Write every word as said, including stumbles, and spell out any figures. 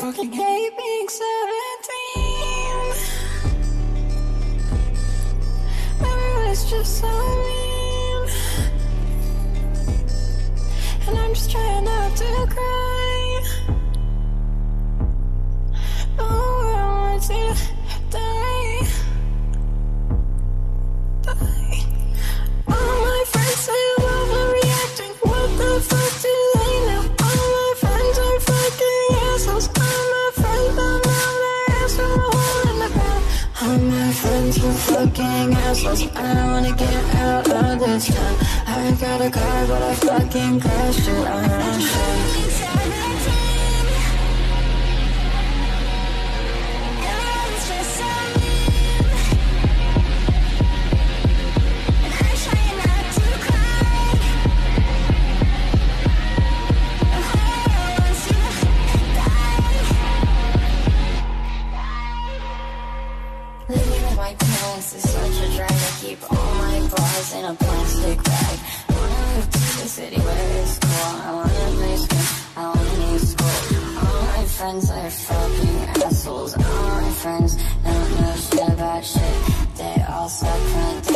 fucking hate being seventeen. Everyone's just so mean, and I'm just trying not to cry. Oh, I want to die, die. All my friends say I'm overreacting. What the fuck do they know? All my friends are fucking assholes. All my friends don't know their ass from a hole in the ground. All my friends are fucking assholes. I don't wanna get out of this town. I got a car, but I fucking crashed it. I don't shit. Living with my parents is such a drag. I keep all my bras in a plastic bag. I wanna move to the city where it's cool. I want a nice car, I want a new school. All my friends are fucking assholes. All my friends don't know shit about shit. They all suck from the